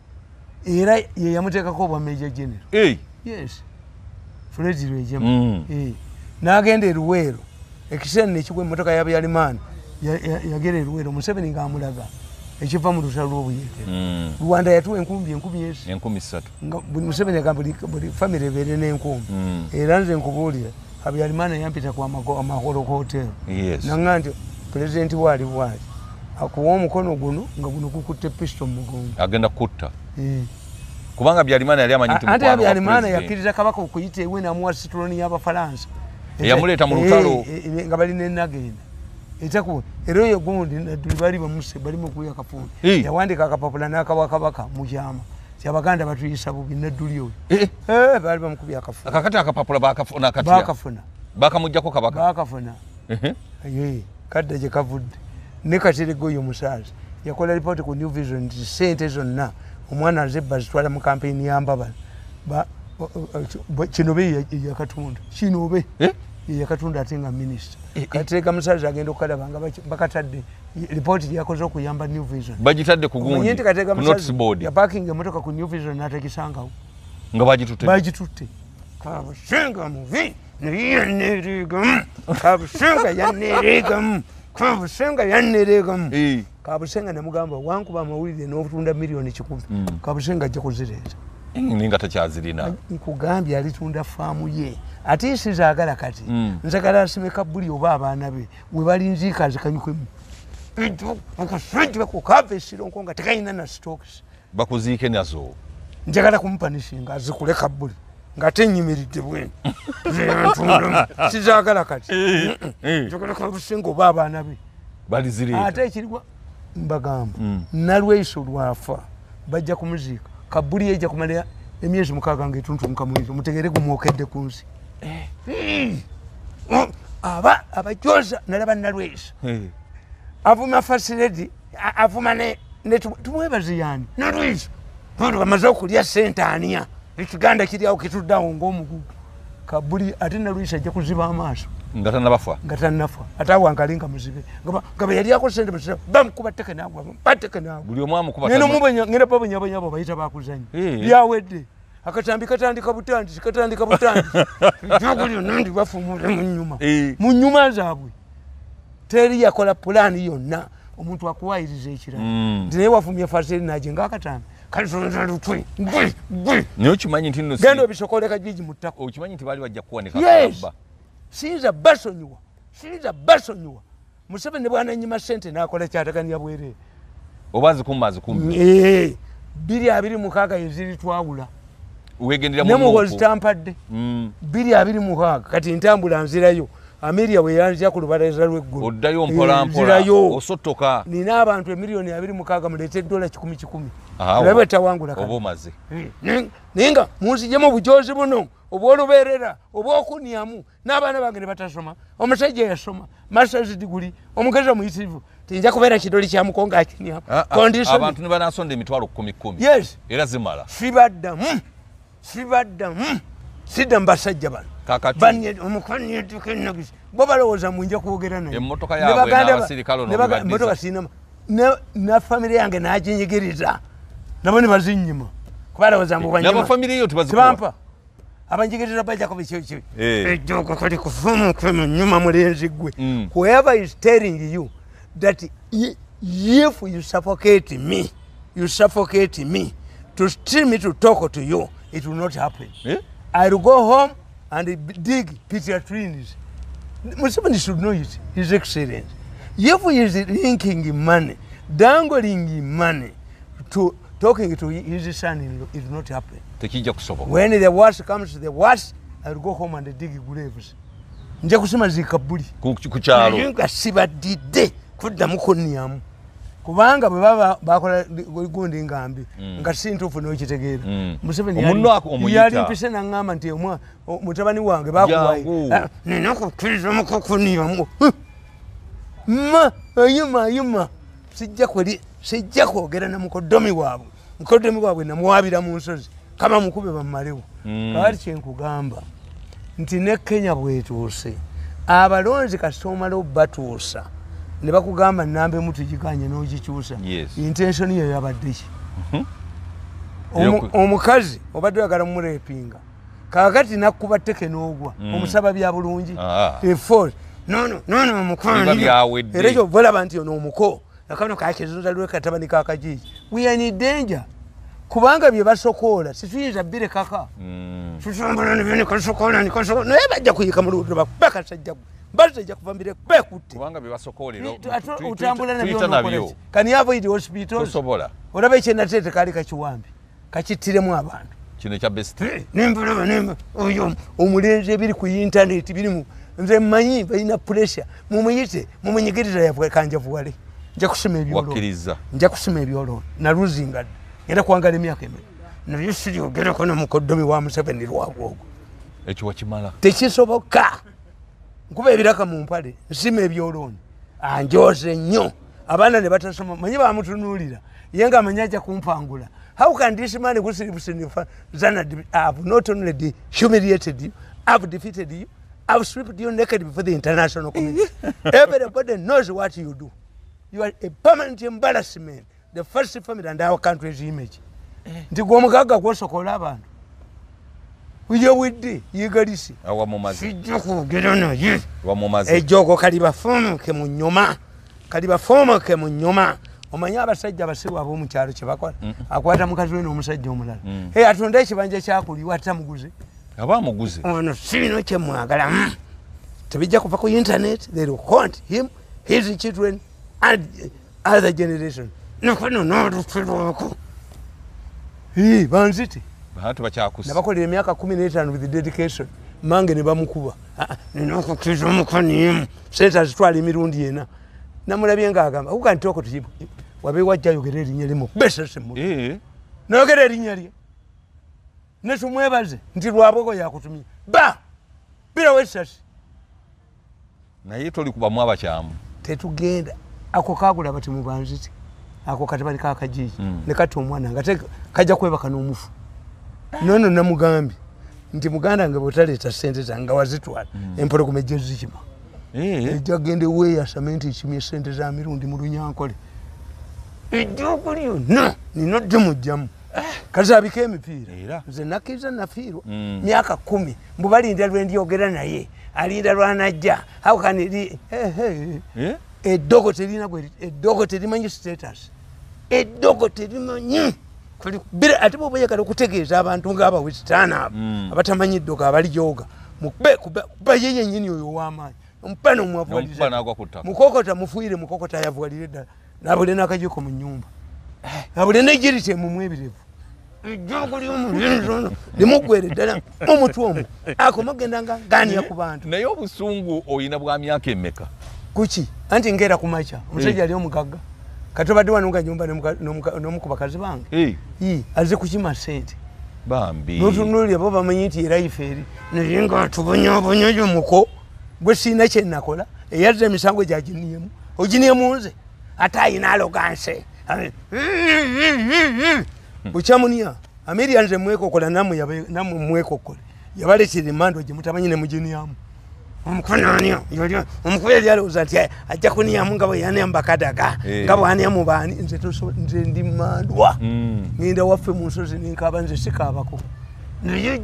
Speaker 1: era ye yamuteka ko bwa Major General
Speaker 2: eh
Speaker 1: yes Fred Rwejema
Speaker 2: mm.
Speaker 1: eh nagenda eruwero ekisene ekigwe motoka ya Habyarimana yagera eruwero Museveni ngamulaga ekiva mu lusalo lw'obuyekera mm. Rwanda yatuwa enkumbi enkubi yesi
Speaker 2: enkumi ssatu
Speaker 1: nga buli Museveni agamba buli family ebere n'enkumbi mm. era nze nkubuulira Habyarimana yampita ku amahoro hotel
Speaker 2: yes
Speaker 1: nanga nti president wali wali akuwa omukono guno nga guno gukutte pistol mu mugongo
Speaker 2: agenda kutta
Speaker 1: eh
Speaker 2: kubanga Habyarimana yali amanyi nti
Speaker 1: mukwano Habyarimana yakkiriza kabaka okuyita ewe n'amuwa sitroni y'Abafalansa
Speaker 2: yamuleeta mu lutalo
Speaker 1: nga balina enagenda etaku era oyo gundi nadduli bali bamuse bali mu kuya kafundi yawandika akapapula n'akawa kabaka mu kyama kyabaganda batuyisa bubi nadduli oyo
Speaker 2: eh
Speaker 1: eh bali bamukubya akafundi
Speaker 2: akakati akapapula bakafuna kati
Speaker 1: bakafuna
Speaker 2: bakamujjako kabaka
Speaker 1: bakafuna eh eh kadde je kavudde ne katerego oyo musaza yakola report ku New Vision nti sente zonna omwana azebba zitwala mu campaign yambaba ba kinobe yakatunda kinobe
Speaker 2: eh
Speaker 1: yakatunda atenga minister kateka musaza agenda okalaba nga bakatadde report yakoze okuyamba New Vision
Speaker 2: bagitadde ku gundi
Speaker 1: nyinti kateka
Speaker 2: notice board
Speaker 1: ya parking emotoka ku New Vision natekisangawo
Speaker 2: nga bagitutte
Speaker 1: bagitutte kabushenga muvi neyenerigam kabushenga yanerigam kabushenga yanerigam
Speaker 2: eh
Speaker 1: kabushenga namugamba wankuba amawulire n'obutunda milioni kikumi mm. kabushenga ajja kuzireeta
Speaker 2: ninga takyazirina
Speaker 1: nkugambye alitunda faamu ye ate isizaagala kati mm. nzagala asimeka buli oba abaana be we balinziika zikanyukwemu akasajja kukava esironko nga tekayina na stocks
Speaker 2: bakuziike nazo
Speaker 1: njagala kumupanishinga azikuleka buli nga tenyimiridde bwene zeyantunda sizaagala kati njagala kabusenga oba abaana be
Speaker 2: balizireeta
Speaker 1: ate ekiriwa mbagamba mm. nalweiso lwafa bajja kumuziika kabuli ejja kumala emyezi mukaaga ng'etuntu mukamuliro mutegere gumwokedde ku nsi aba abajoza nalaba nalwesa avuma fasiledi avuma ne tumwebazi yani nalwesa tontu bamaze okulya sente aniya ekiganda kiri awo kituddawo ng'omugugu kabuli ate nalwesa ajja kuziba amaaso
Speaker 2: nga tannabafa
Speaker 1: nga tannafa ate awo angalinga muzibe nga bwe yali akoze sente bamukuba tteke naagwa batteke naagwa
Speaker 2: buli omu amukuba
Speaker 1: ngenda babonyabonyabo bayita bakuzanya byawedde akatambi katandika butandisi katandika butandisi jogulyo nandi bafumule mu nnyuma mu nnyuma zaabwe teri yakola pulaani yonna omuntu akuwayiriza ekirala nti naye wafumye faseri naje ng'akatambi kalonda lutwe
Speaker 2: niyo kimanyi nti nno
Speaker 1: gendo bisokoleka jiji mutako
Speaker 2: okimanyi nti bali bajja kuwanika
Speaker 1: yes sinza basonyiwa sinza basonyiwa Museveni bwana nyima sente nakola kyataganya bwere
Speaker 2: obazi kumazi kumbi
Speaker 1: eh biri abiri mukaga yeziri twawula
Speaker 2: wegendera mu
Speaker 1: nemo was tampadde mm biri abiri mukaga kati ntambula nzirayo Ameria we yanjja ku lubaleza lw'eggulu
Speaker 2: oddayo mpola mpola osotoka
Speaker 1: nina abantu emiliyoni abiri mukaga mulete dola kikumi kikumi labe tawangula
Speaker 2: obo maze
Speaker 1: ninga munzijemo bujozi buno obwoluberera obwokunyamu n'abaana bange ne batasoma omusajja yasoma masters degree omugeza muyitivu tinja kubeera kidoli kya mukonga akinyamu
Speaker 2: condition abantu ne banasonda emitwalo kumi kumi
Speaker 1: yes
Speaker 2: era zimala
Speaker 1: sibadda mm sibadda mm sidda mbasajja bano banye omukoni yetukenagisi bo balowooza munja kwogera naye
Speaker 2: emmotoka yaabwe n'abasirikale
Speaker 1: n'emmotoka sinama na family yange naginyigiriza nabo ne bazinnyima kuba balowooza mbu banyuma
Speaker 2: nabo family yo tibazikuwa
Speaker 1: abanjigiriza bajjako bikyo bikyo ejjoko kali kufumu kwemu nyuma mulenzi gwe whoever is telling you that if you suffocate me you suffocate me to steal me to talk to you it will not happen eh? I'll go home and dig Peter trees. Museveni should know it, His Excellency. If he is linking money, dangling money to talking to his son-in-law, it will not happen. When the worst comes to the worst, I'll go home and dig graves. Nja kusema zikabuli.
Speaker 2: Kuchalo.
Speaker 1: Nja siba dide kudda mukonyamu. Kubanga bwe baba bakola gundi ngambi nga sintufu no kitegeera Museveni
Speaker 2: omunno ako omuyita
Speaker 1: yali mpise na ngamba nti omwa mutabani wange bakuwaye nina kukkiriza mukokuniya mu ma ayuma ayuma sijja kweli sijja kwogera na mukodomi waabwe mukodomi waabwe namuwabira mu nsozi kama mukube bamalewo kawali kyenkugamba nti ne Kenya bwetuuse abalonzi kasomalo batuusa ne bakugamba nambe mutu gikanye n'ogikyusa intention ye yabadde ki omukazi obadde oyagala mumurepinga kakati nakkuba tteke n'ogwa omusaba bya bulungi efort nono nono omukwani era ekyo bolaba nti ono omuko nakano kakizunza lwekatabani kakajiji we are in danger kubanga bye basokoola situyinza bbire kaka tusombala ne bene kasokoola ni kasokoola naye bajja kuyika mu lubuto bakubaka sajja bazajja kuvambire kwekutte
Speaker 2: kubanga bye basokoolero
Speaker 1: utambula nabyo can you avoid hospitals
Speaker 2: tosobola
Speaker 1: olaba ekyenateete kaali kakiwambi kakittiremu abantu
Speaker 2: kino kya best
Speaker 1: nembulaba nemba oyo omulenzi ebiri ku internet birimu nze mmanyi balina pressure mumuyite mumunyigiriza yavwe kanjavuwale nja kusema ebyoloni
Speaker 2: wakkiriza
Speaker 1: nja kusema ebyoloni naluzingadde era kwangala emyaka emeka naye siryogerako na mukodomi wa Museveni lwagwogo
Speaker 2: ekyo wakimala
Speaker 1: tekisoboka nkuba ebiraka mu mpale nsima ebyoloni anjoze nnyo abaana ne batasoma manyi bamutunuulira ye nga amanyi ajja kumpangula. How can this man who Zana have not only humiliated you, have defeated you, have stripped you naked before the international community? Everybody knows what you do. You are a permanent embarrassment. The first family and our country's image. Ntigwomugaga gwosokola abantu. Uyo widde yigalisi.
Speaker 2: Awa mumazi.
Speaker 1: Sijoko gerona ye.
Speaker 2: Wa mumazi.
Speaker 1: Ejoko kaliba fomu ke munyoma. Kaliba fomu ke munyoma. Omanya abasajja basiru abo mu kyalo kye bakola. Akwata mukazi we n'omusajja omulala. Hey atonda ekibanja kyakuli wata muguze.
Speaker 2: Aba muguze.
Speaker 1: Ono sino kye mwagala. Tebijja kuva ku internet. They will haunt him, his children and other generation. No no no no. Hii banziti.
Speaker 2: Bahatu bakyakusa.
Speaker 1: Nabakola emyaka kumi n'etaano with dedication. Mange ne bamukuba. Nino okukiza omukani. Senta zitwala emirundi yena. Namulabye ng'agamba ukantoko tukibu. Wabe wajja yogera erinnya limu besese mu.
Speaker 2: Eh.
Speaker 1: Nayogera erinnya lye. Ne tumwebaze nti lwaboko yakutumye. Ba! Bila wesasi.
Speaker 2: Naye toli kubamu abakyamu.
Speaker 1: Tetugenda. Ako kagula bati mu banziti. Ako katibali kakajiji. Mm. Ne kati omwana ngate kajja kwebaka n'omufu. Nono namugambi. Nti muganda nga botaleeta sente zanga wazitwala. Mm. Empolo kumejja zikima.
Speaker 2: Eh.
Speaker 1: Ejja gende we ya samenti ikimye sente za mirundi mu Runyankole. Ejja kuliyo no nino demu jamu. Kaza abike emipiira. Nze nakiza nafiirwa. Myaka kumi. Mbu balinda lwendiyogera naye. Alinda lwanajja. How can it be? Hey, hey.
Speaker 2: Eh?
Speaker 1: Eddogo terina gwe eddogo terimanyi status. Eddogo terimanyi bira ate bwe oyagala okutegeeza abantu ng'abawesitaana abo abatamanyi ddoka abali yoga mukube kuba ye yennyini oyo ow'amaanyi omupana omwavuwaliza mukokota mufuire mukokota ayavuwalire ddala nabule n'akajiko mu nnyumba nabule n'ejirite mu mwebirevu ejjoko ly'omulinzi limuggwere ddala omutwe omwo akomagendanga gaaniya ku bantu
Speaker 2: naye obusungu oyina bwa myaka emeka
Speaker 1: kuki anti nkeera ku makya omusajja ali omugagga kati obadde wanunga nyumba n'omukubakazi bange aze kukima sente
Speaker 2: bambi
Speaker 1: notunulira bo bamanyi nti era ife eri naye nga tubonyabonyayo muko bwe siina kye nakola eyazza emisango gyaginiyemu oginiyemu nze ate ayina aloganse bukyamunia ameria nze mwekokola namwe mwekokole yabalekera emando gye mutamanyi ne muginiyamu omukonania omukulu yali alowooza nti ajja kuniyamu nga bwe yanembakadaga nga bwaniyamu baani nze ndi mandwa ngenda waffe mu nsozi nenkaba nze sikaabako naye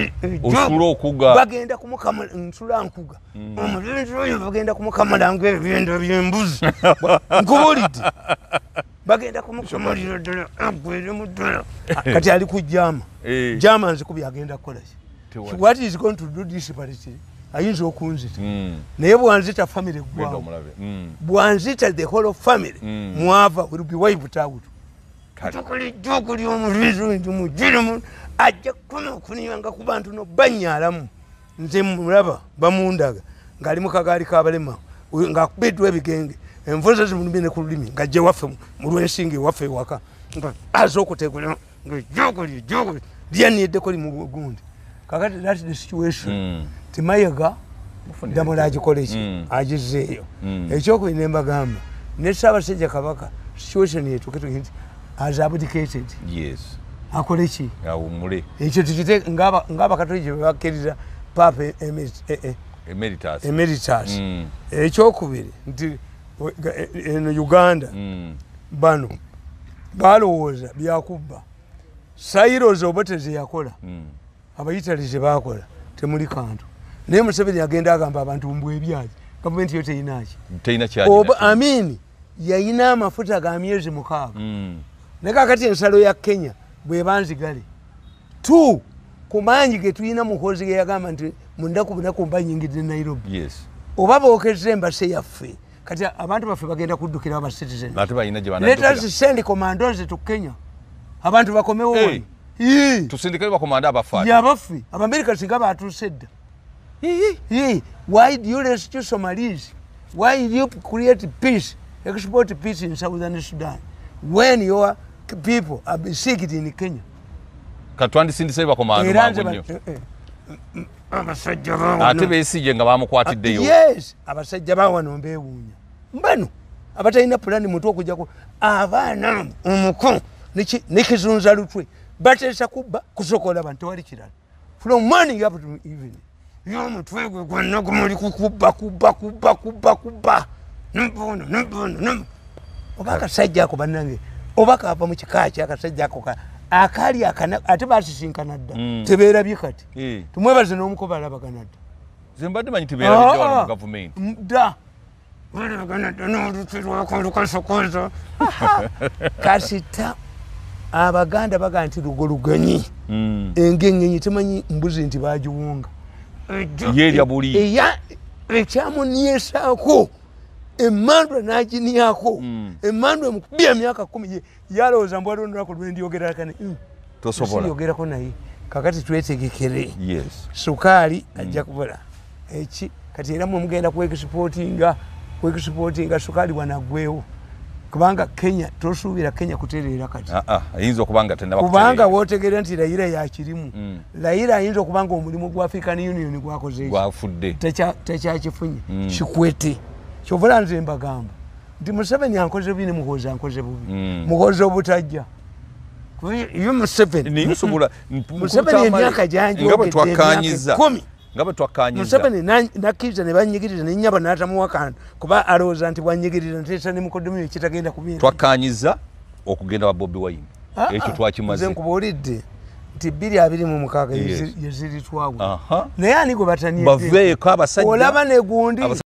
Speaker 1: bagenda kumukamula nsula nkuga omulinzi oyo bagenda kumukamula ngaebyenda byembuzi nkubulidde bagenda kumukamulira ddala agwere mu ddala kati ali ku jama jama nze kubi agenda kukolaki what is going to do this party ayinza okunzita naye bwanzita family gwawo bwanzita the whole family mwava will be wiped out tukuli jokuli omulinzi ndi mujirimu ajja kuno kuniyanga ku bantu no banyalamu nze mulaba bamundaga ngali mu kagaali kabalema nga kubidwa ebigenge envuze zimunubine ku lulimi nga je waffe mu lwensingi waffe waka azokutegula nga jokuli jokuli lyaniedde koli mu gundi kakati that's the situation timayaga damola agikoleki agizeeyo ekyokuina embagamba ne Ssaabasajja Kabaka situation yetu kitu nti has abdicated
Speaker 2: yes
Speaker 1: akoleki
Speaker 2: awumule
Speaker 1: ekyo tukite ngaba ngaba katoliki bakiriza papa
Speaker 2: emeritus
Speaker 1: emeritus ekyokubiri nti eno Uganda bano balowooza byakubba Cyrus Oboteze yakola abayitalize bakola temuli kantu naye Museveni agenda agamba abantu mbwe ebyaji gavumenti yo teyinaki
Speaker 2: teyina kyaji
Speaker 1: oba amini yayina amafuta ga myezi mukaaga ne kakati ensalo ya Kenya bwe banzigale tu kumanyi ge tuyina muhozi ge yagamba nti mundaku bunaku mbanyingidde Nairobi
Speaker 2: yes
Speaker 1: oba bookeze embase yaffe kati abantu baffe bagenda kuddukira aba citizen
Speaker 2: ate bayina gye banaddukira
Speaker 1: let us send commandos to Kenya abantu bakomewo
Speaker 2: hey.
Speaker 1: Yee
Speaker 2: tusindikale bakomanda abafaayo
Speaker 1: yabaffe Abamerika singa baatuuse dda yee why do you rescue Somalis why do you create peace export peace in Southern Sudan when your people are besieged in Kenya
Speaker 2: katwandisindise bakomanda mabunyo
Speaker 1: abasajja bawo
Speaker 2: ate beesije nga bamukwatiddeyo
Speaker 1: yes abasajja bawo nombewuunya mbano abatalina pulani mutu okujjako abaana omuko nekizunza lutwe batesa kubba kusokola abantu wali kirala from morning up to evening yomutwe gwe gwanna gumuli kukubba kubba kubba kubba kubba nbono nbono oba akasajja ako bannange oba kaava mu kika ki akasajja ako akali akana ate basisinkana dda tebeerabye kati tumwebaze n'omukoba alabagana dda
Speaker 2: ze mbadde manyi tebeerabye wano mu gavumenti
Speaker 1: dda balabagana dda n'olutirwako lukasokoza kasita Abaganda baga nti lugoluganyi engengenyi temanyi mbuzi nti bagiwunga
Speaker 2: yerya buli
Speaker 1: eya ekyamuniyesaako emmandwa n'aginiako emmandwa emukubye emyaka kumi yalowooza mbwaliwo nolwako lwendyogera kane
Speaker 2: tosobola
Speaker 1: yogerako naye kakati twetegekere
Speaker 2: yes
Speaker 1: sukaali ajja kubula eki kati era mugenda kuexportinga kuexportinga sukaali wanagwewo kubanga Kenya tosuubira Kenya kutereera kati
Speaker 2: ah ah ayinza okubanga tennaba
Speaker 1: kubanga wotegerera nti Raila yakirimu mm. Raila ayinza okubanga omulimu gwa African Union gwakoze
Speaker 2: gwafudde
Speaker 1: techa techa kifunye mm. Kikwete kyovula nze mbagamba ndi Museveni ankoze bine muhoza ankoze bubi mm. Muhoza obutajja yo Museveni
Speaker 2: ni yusobula
Speaker 1: Museveni emyaka janji
Speaker 2: ngabo twakanyiza ngabo twakanyiza
Speaker 1: Museveni nakiza ne banyigiriza ne nyaba natamuwakana kuba alowooza nti bwanyigiriza ntesa ne mukodomi kitagenda kubira
Speaker 2: twakanyiza okugenda wa Bobi Wine ekyo twakimaze
Speaker 1: nze nkubuulidde nti bbiri abiri mu mukaaga yeziritwawo naye ani gwe bataniye
Speaker 2: baveeko abasajja
Speaker 1: olaba ne gundi